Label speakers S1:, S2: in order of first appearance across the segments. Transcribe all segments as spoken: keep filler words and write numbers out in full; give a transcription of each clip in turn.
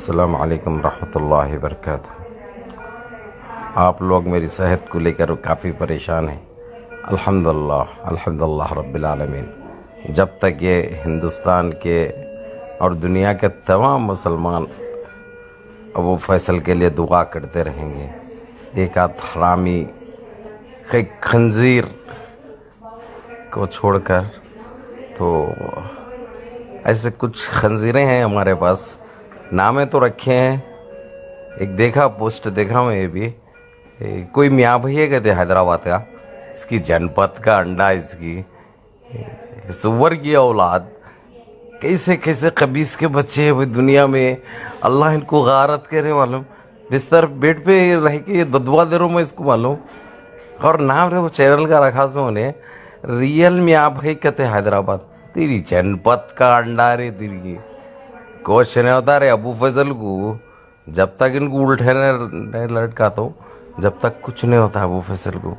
S1: अस्सलामु अलैकुम रहमतुल्लाहि वबरकातुहू। आप लोग मेरी सेहत को लेकर काफ़ी परेशान हैं। अल्हम्दुलिल्लाह अल्हम्दुलिल्लाह रब्बिल आलमीन। जब तक ये हिंदुस्तान के और दुनिया के तमाम मुसलमान अबू फैसल के लिए दुआ करते रहेंगे, एक आध हरामी एक खंजीर को छोड़कर, तो ऐसे कुछ खंजीरें हैं हमारे पास, नामें तो रखे हैं। एक देखा पोस्ट देखा मैं, ये भी कोई मियाँ भैया कहते हैदराबाद का, इसकी जनपद का अंडा, इसकी सुअर की औलाद, कैसे कैसे खबीस के बच्चे हैं भाई दुनिया में। अल्लाह इनको गारत करे मालूम, बिस्तर बेड पे रह के बदुआ दे रहा हूँ मैं इसको मालूम। और नाम रे वो चैनल का रखा सो उन्हें, रियल मियाँ भाई कहते हैदराबाद। तेरी जनपद का अंडा रे, तेरी कुछ नहीं होता रे अबू फजल को। जब तक इनको उल्टे नहीं लटका तो जब तक कुछ नहीं होता अबू फजल को,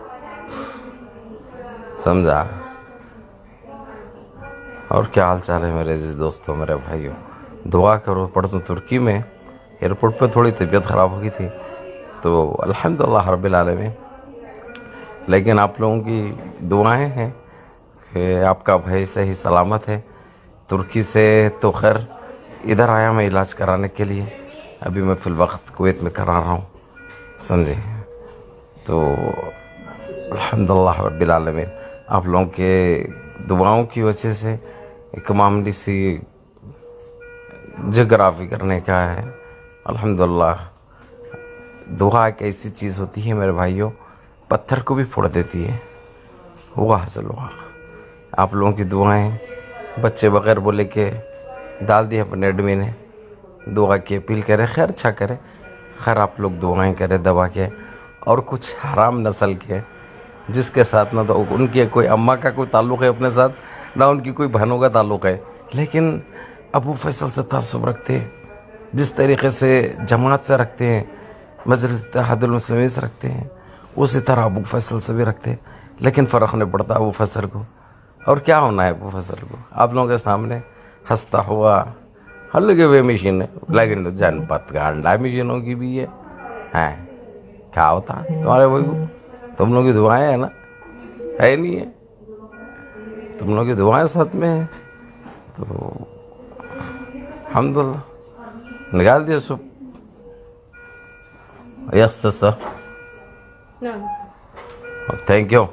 S1: समझा। और क्या हाल चाल है मेरे अजीज दोस्तों, मेरे भाइयों, दुआ करो। परसों तुर्की में एयरपोर्ट पे थोड़ी तबीयत ख़राब हो गई थी, तो अल्हम्दुलिल्लाह रब्बिल आलमीन। लेकिन आप लोगों की दुआएं हैं कि आपका भाई सही सलामत है। तुर्की से तो खैर इधर आया मैं इलाज कराने के लिए, अभी मैं फिल वक्त कुवैत में करा रहा हूँ, समझे। तो अल्हम्दुलिल्लाह रब्बिल आलमीन, आप लोगों के दुआओं की वजह से एक मामूली सी जोग्राफी करने का है। अल्हम्दुलिल्लाह, दुआ एक ऐसी चीज़ होती है मेरे भाइयों, पत्थर को भी फोड़ देती है। हुआ हासिल हुआ। आप लोगों की दुआएं, बच्चे बगैर बोले के डाल दिए अपने एडमिन ने, दुआ की अपील करे, खैर अच्छा करे। खैर आप लोग दुआएं करें दबा के। और कुछ हराम नस्ल के जिसके साथ ना तो उनके कोई अम्मा का कोई ताल्लुक़ है अपने साथ, ना उनकी कोई बहनों का ताल्लुक़ है, लेकिन अबू फैसल से तासुब रखते हैं, जिस तरीक़े से जमात से रखते हैं, मजलिस इत्तेहादुल मुस्लिमीन से रखते हैं, उसी तरह अबू फैसल से भी रखते हैं। लेकिन फ़र्क नहीं पड़ता अबू फैसल को। और क्या होना है अबू फैसल को आप लोगों के सामने हंसता हुआ, हल के वे मशीन है, लेकिन तो जनपद का अंडा मशीनों की भी है। हैं क्या होता तुम्हारे भाई को? तुम लोग की दुआएं है ना, है नहीं है? तुम लोग की दुआएं साथ में है, तो अल्हम्दुलिल्लाह निकाल दिया सब। Yes sir, thank you.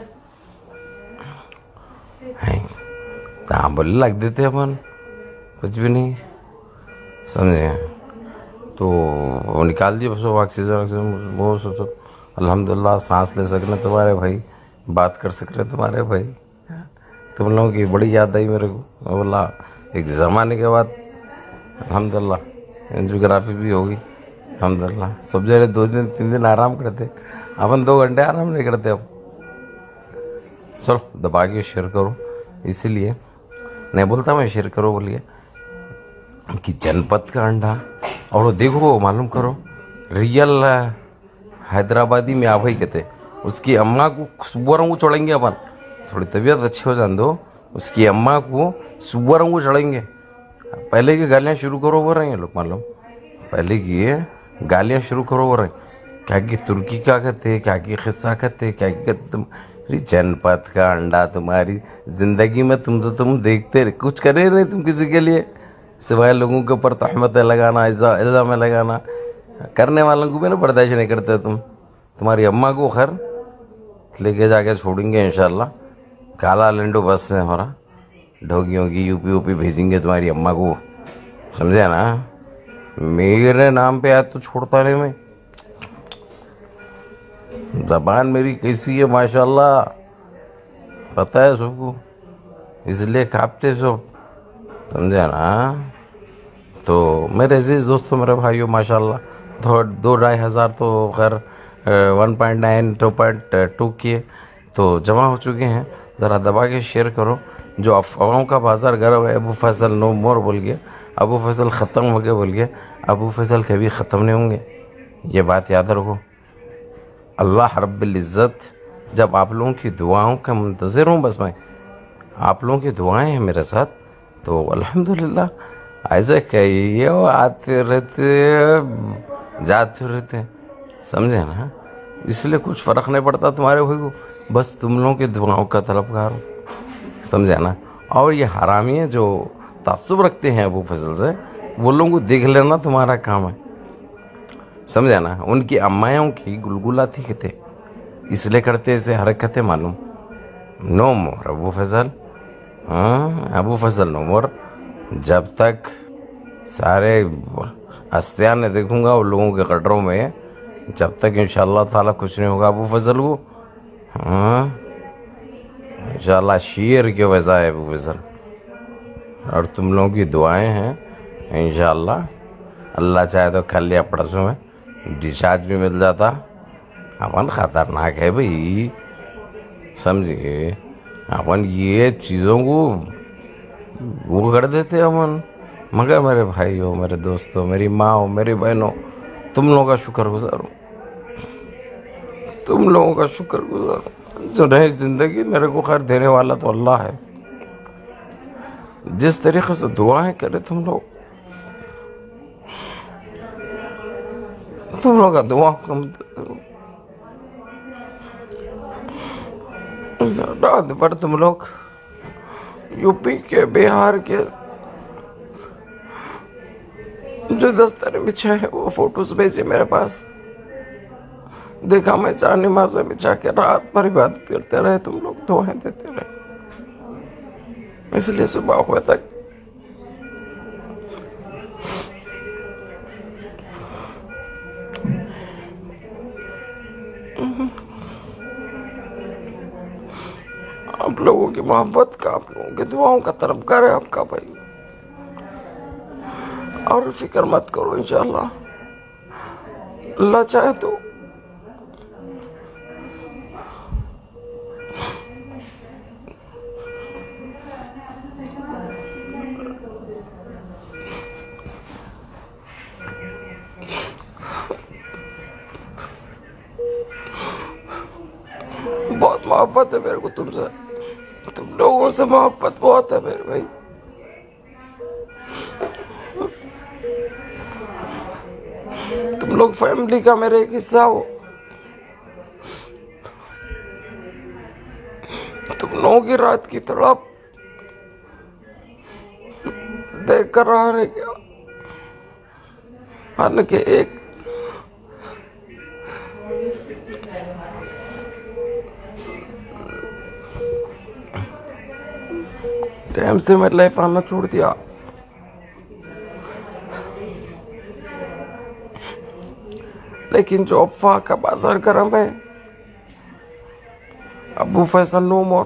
S1: हाँ बोले लग देते अपन, कुछ भी नहीं, समझे। तो वो निकाल दिए बस, ऑक्सीजन ऑक्सीजन वो सब सब। अल्हम्दुलिल्लाह सांस ले सक रहे तुम्हारे भाई, बात कर सक रहे तुम्हारे भाई। तुम लोगों की बड़ी याद आई मेरे को। बोला एक ज़माने के बाद अल्हम्दुलिल्लाह एंजियोग्राफी भी होगी अल्हम्दुलिल्लाह। सब जगह दो दिन तीन दिन आराम करते, अपन दो घंटे आराम नहीं करते अब। चलो दबा के शेयर करो, इसीलिए नहीं बोलता मैं शेयर करो बोलिए कि जनपद का अंडा। और वो देखो मालूम करो, रियल हैदराबादी में आ भाई कहते, उसकी अम्मा को सुअरों को चढ़ेंगे अपन, थोड़ी तबीयत अच्छी हो जान दो, उसकी अम्मा को सुअरों को चढ़ेंगे। पहले की गालियाँ शुरू करो बोल रहे हैं लोग मालूम, पहले की गालियाँ शुरू करो बोल रहे हैं। क्या कि तुर्की क्या कहते, क्या कि खिस्सा कहते, क्या कि कहते तुम जनपद का अंडा। तुम्हारी ज़िंदगी में तुम तो तुम देखते कुछ करे नहीं तुम किसी के लिए, सिवाय लोगों के ऊपर तहमतें लगाना, इल्ज़ाम लगाना। करने वालों को भी ना बर्दाश्त नहीं करते तुम। तुम्हारी अम्मा को खैर लेके जाके छोड़ेंगे इंशाल्लाह, काला लंडो बस से हमारा ढोगियों की यूपी यूपी भेजेंगे तुम्हारी अम्मा को, समझे ना। मेरे नाम पे आज तो छोड़ता नहीं मैं। ज़बान मेरी कैसी है माशाल्लाह, पता है सबको, इसलिए कांपते सब, समझे ना। तो मेरे अजीज़ दोस्तों, मेरे भाइयों, माशाल्लाह दो दो ढाई हज़ार तो खैर one point nine two point two के तो जमा हो चुके हैं। ज़रा दबा के शेयर करो। जो अफवाहों का बाज़ार गर्म है, अबू फैसल नो मोर बोल गया, अबू फैसल ख़त्म हो गया बोल गया, अबू फैसल कभी ख़त्म नहीं होंगे, ये बात याद रखो। अल्लाह रब्बुल इज़्ज़त जब आप लोगों की दुआओं का मुंतज़िर हूँ, बस मैं आप लोगों की दुआएं हैं मेरे साथ, तो अल्हम्दुलिल्लाह ऐसे कहिए वो आते रहते जाते रहते, समझे ना। इसलिए कुछ फ़र्क नहीं पड़ता तुम्हारे भाई को, बस तुम लोगों के दुआओं का तलबगार हूँ, समझे ना। और ये हरामी है जो तासुब रखते हैं अबू फजल से, वो लोगों को देख लेना तुम्हारा काम है, समझे ना। उनकी अम्मायों की गुलगुला थी कि थे, इसलिए करते ऐसे हरकतें मालूम। नो मोर अबू फजल, हाँ अबू फजल नो मोर। जब तक सारे हस्तियाँ नहीं देखूंगा उन लोगों के कटरों में, जब तक इंशाअल्लाह ताला कुछ नहीं होगा अबू फजल को। हाँ इंशाअल्लाह शेर के वजह है अबू फजल, और तुम लोगों की दुआएं हैं इंशाअल्लाह। अल्लाह चाहे तो कल या परसों में डिस्चार्ज भी मिल जाता। अपन ख़तरनाक है भाई, समझिए। अपन ये चीज़ों को वो कर देते अपन, मगर मेरे भाई हो, मेरे दोस्त हो, मेरी माँ हो, मेरी बहन हो, तुम लोगों का शुक्रगुजार हूँ, तुम लोगों का शुक्रगुजार हूँ। जो नई ज़िंदगी मेरे को खैर देने वाला तो अल्लाह है। जिस तरीके से दुआएं करे तुम लोग, तुम लोग का दुआ कम रात भर तुम लोग यूपी के, बिहार के जो दस्ताने बिछाए है वो फोटोज भेजे मेरे पास, देखा मैं चार नमाज़ें बिछा के रात भर इबादत करते रहे, तुम लोग दुआएं देते रहे, इसलिए सुबह हुए तक आप लोगों की मोहब्बत का, आप लोगों की दुआओं का तरफदार है आपका भाई। और फिक्र मत करो, इंशाअल्लाह अल्लाह चाहे तो बहुत मोहब्बत है मेरे को तुमसे, तुम लोगों से मोहब्बत बहुत है मेरे भाई। तुम लोग फैमिली का मेरे एक हिस्सा हो, तुम लोगों की रात की तड़प देख कर रहा रह गया। हालांकि एक टाइम से मेरी लाइफ आना छोड़ दिया, लेकिन जो अफवाह का बाजार गर्म है, अबू फैसल नो मोर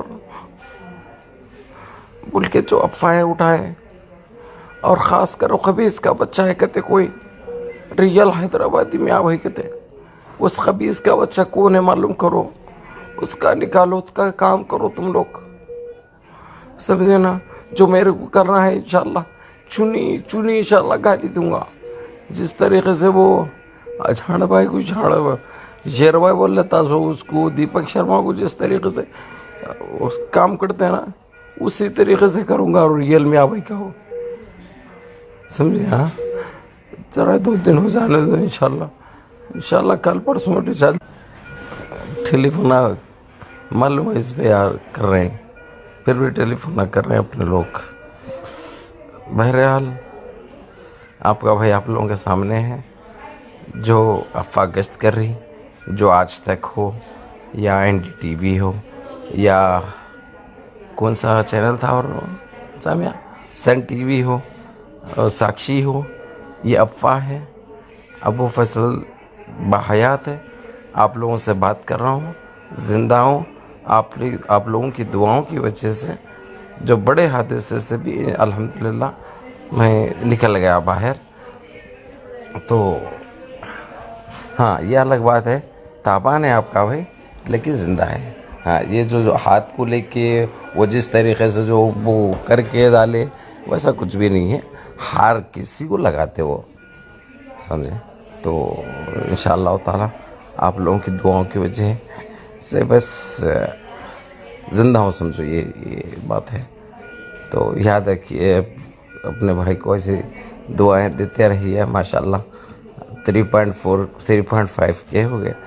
S1: बोल के जो अफवाहें उठाए, और ख़ास कर खबीस का बच्चा है कहते कोई रियल हैदराबादी में आ भाई कहते, उस खबीस का बच्चा कौन है मालूम करो, उसका निकालो, उसका काम करो तुम लोग, समझे ना। जो मेरे को करना है इंशाल्लाह चुनी चुनी इंशाल्लाह गाली दूंगा। जिस तरीके से वो झाड़ भाई को झाड़ शेर भाई बोल लेता सो उसको, दीपक शर्मा को जिस तरीके से उस काम करते हैं ना, उसी तरीके से करूँगा। और रियल में आ भाई का हो, समझे। हाँ जरा दो दिन हो जाने दो, इंशाल्लाह इंशाल्लाह कल परसों डिस्चार्ज। टेलीफोन मालूम है इस पे यार कर रहे हैं, फिर भी टेलीफोन कर रहे हैं अपने लोग। बहरहाल आपका भाई आप लोगों के सामने है, जो अफवाह गश्त कर रही, जो आज तक हो या एन डी टी वी हो या कौन सा चैनल था और सामिया सन टी वी हो, साक्षी हो, ये अफवाह है। अबू फैसल बाहयात है, आप लोगों से बात कर रहा हूँ, ज़िंदा हूँ। आप आप लोगों की दुआओं की वजह से जो बड़े हादसे से भी अल्हम्दुलिल्लाह मैं निकल गया बाहर। तो हाँ ये अलग बात है, ताबान है आपका भाई लेकिन ज़िंदा है। हाँ ये जो जो हाथ को लेके वो जिस तरीके से जो वो करके डाले, वैसा कुछ भी नहीं है, हार किसी को लगाते वो, समझे। तो इंशाअल्लाह ताला आप लोगों की दुआओं की वजह से बस ज़िंदा हूँ, समझो ये ये बात है। तो याद रखिए अपने भाई को ऐसे दुआएं देते रहिए। माशाल्लाह three point four three point five के हो गए,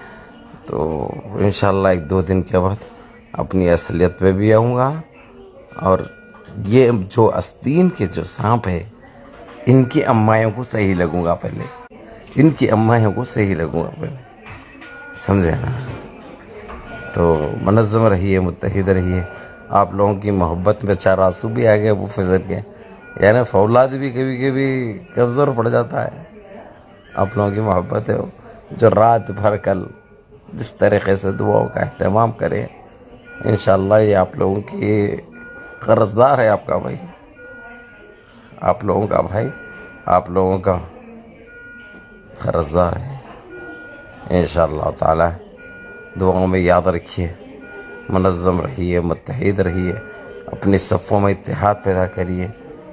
S1: तो इंशाल्लाह एक दो दिन के बाद अपनी असलियत पे भी आऊँगा। और ये जो आस्तीन के जो सांप है, इनकी अम्मायों को सही लगूंगा पहले, इनकी अम्मायों को सही लगूंगा पहले, समझे ना। तो मुनज़्ज़म रहिए, मुत्तहिद रहिए। आप लोगों की मोहब्बत में चार आंसू भी आ गए अबू फजल के, यानी फौलाद भी कभी कभी कमज़ोर पड़ जाता है। आप लोगों की मोहब्बत है वो, जो रात भर कल जिस तरीक़े से दुआओं का अहतमाम करें, इंशाअल्लाह ये आप लोगों की कर्ज़दार है, आपका भाई, आप लोगों का भाई, आप लोगों का कर्ज़दार है। इंशाअल्लाह ताला दुआओं में याद रखिए, मुनज़्ज़म रहिए, मुत्तहिद रहिए, अपनी सफ़ों में इत्तेहाद पैदा करिए।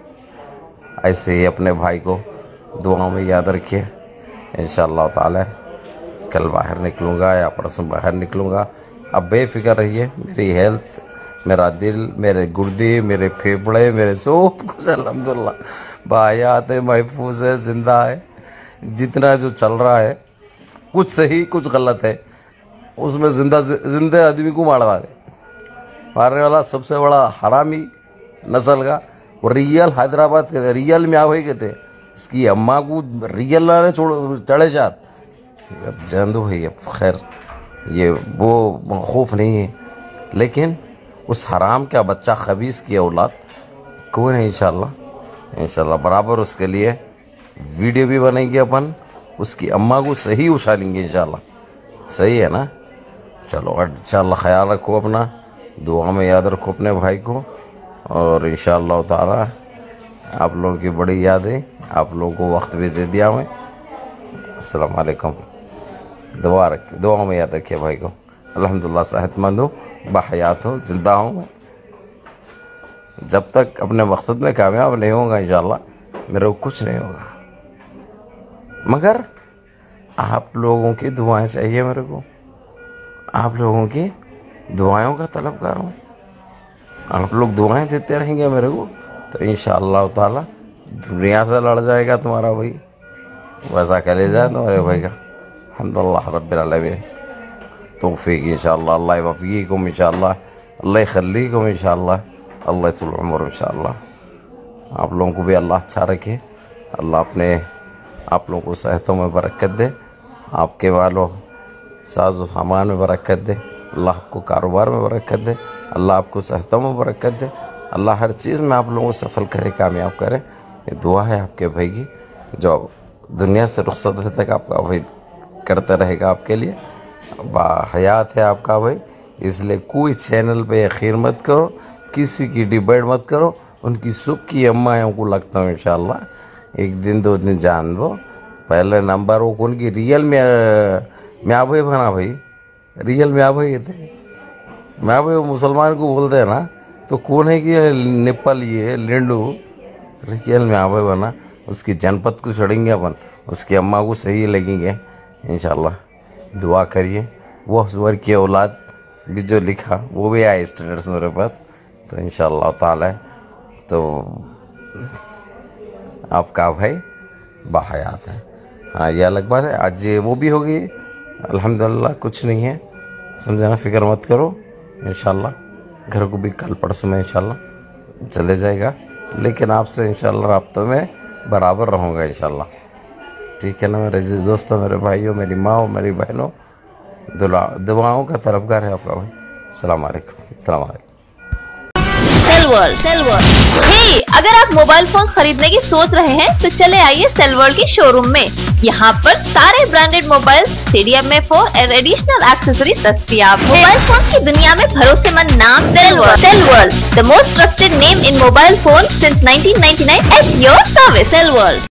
S1: ऐसे ही अपने भाई को दुआओं में याद रखिए। इंशाअल्लाह ताला कल बाहर निकलूँगा या परसों बाहर निकलूँगा। अब बेफ़िक्र रहिए, मेरी हेल्थ, मेरा दिल, मेरे गुर्दे, मेरे फेफड़े, मेरे सब कुछ अल्हम्दुलिल्लाह बायात है, महफूज है, ज़िंदा है। जितना जो चल रहा है कुछ सही कुछ गलत है, उसमें जिंदा जिंदे आदमी को मार डाले। मारने वाला सबसे बड़ा हरामी नस्ल का वो रियल हैदराबाद के थे, रियल में भाई के थे। इसकी अम्मा को रियल लाने छोड़ चढ़े जात जंदू है। खैर ये वो खौफ नहीं है, लेकिन उस हराम का बच्चा खबीस की औलाद कौन है, इंशाल्लाह इंशाल्लाह बराबर उसके लिए वीडियो भी बनेंगे अपन, उसकी अम्मा को सही उछालेंगे इंशाल्लाह। सही है ना। चलो इंशाल्लाह ख्याल रखो अपना, दुआ में याद रखो अपने भाई को, और इंशाल्लाह ताला आप लोगों की बड़ी याद है, आप लोगों को वक्त भी दे दिया मैं। अस्सलाम वालेकुम। दुआ रख दुआ में याद रखिए भाई को। अल्हम्दुलिल्लाह सेहतमंद हूँ, बाहयात हूँ, ज़िंदा हूँ मैं। जब तक अपने मकसद में कामयाब नहीं होगा इंशाल्लाह मेरे को कुछ नहीं होगा, मगर आप लोगों की दुआएं चाहिए मेरे को। आप लोगों की दुआओं का तलबगार हूँ। आप लोग दुआएं देते रहेंगे मेरे को, तो इंशाअल्लाह ताला दुनिया से लड़ जाएगा तुम्हारा भाई, वैसा करे जाए तुम्हारे भाई का। अल्हम्दुलिल्लाह रब्बिल आलमीन तौफीक इंशाअल्लाह, अल्लाह वफ़ीकुम इंशाअल्लाह, अल्लाह खल्लीकुम इंशाअल्लाह, अल्लाह तुल उम्र इंशाअल्लाह। आप लोगों को भी अल्लाह अच्छा रखे, अल्लाह अपने आप लोगों को सेहतों में बरकत दे, आपके वालों साज़ व सामान में बरकत दे, अल्लाह आपको कारोबार में बरकत दे, अल्लाह आपको सेहतों में बरकत दे, अल्लाह हर चीज़ में आप लोगों को सफल करे, कामयाब करे। ये दुआ है आपके भाई की, जो दुनिया से रुखसत होने तक आपका भाई करता रहेगा आपके लिए। बाहयात है आपका भाई, इसलिए कोई चैनल पे यकीन मत करो, किसी की डिबेट मत करो। उनकी सुख की अम्मायों को लगता हूँ इंशाअल्लाह एक दिन दो दिन जान दो। पहले नंबर वो उनकी रियल में म्या भाई बना भाई, रियल म्या भाई थे। म्या भाई वो मुसलमान को बोलते हैं ना, तो कौन है कि नेपाल ये लेंडू रियल म्या भाई बना। उसकी जनपद को छोड़ेंगे अपन, उसकी अम्मा को सही लगेंगे इंशाअल्लाह। दुआ करिए, वो सुअर की औलाद भी जो लिखा वो भी आए स्टेटस मेरे पास, तो इंशाअल्लाह ताला तो आपका भाई बाहयात है। हाँ ये अलग बात है, आज वो भी हो गई अल्हम्दुलिल्लाह, कुछ नहीं है, समझे ना, फिक्र मत करो। इंशाअल्लाह घर को भी कल परसों में इंशाअल्लाह चले जाएगा, लेकिन आपसे इंशाअल्लाह राब्ते में बराबर रहूँगा इंशाअल्लाह। ठीक है ना मेरे अजीज़ दोस्तों, मेरे भाइयों, मेरी माँ और मेरी बहनों, दुआओं का तलबगार है आपका भाई। अस्सलाम वालेकुम, अस्सलाम वालेकुम।
S2: सेलवर्ल्ड सेलवर्ल्ड हे, अगर आप मोबाइल फोन खरीदने की सोच रहे हैं तो चले आइए सेलवर्ल्ड के शोरूम में। यहाँ पर सारे branded mobile, C D M A four और एडिशनल एक्सेसरी दस्तयाब है। मोबाइल फोन की दुनिया में भरोसेमंद नाम Cellworld. Cellworld, the most trusted name in mobile phone since nineteen ninety nine at your service. सेलवर्ल्ड।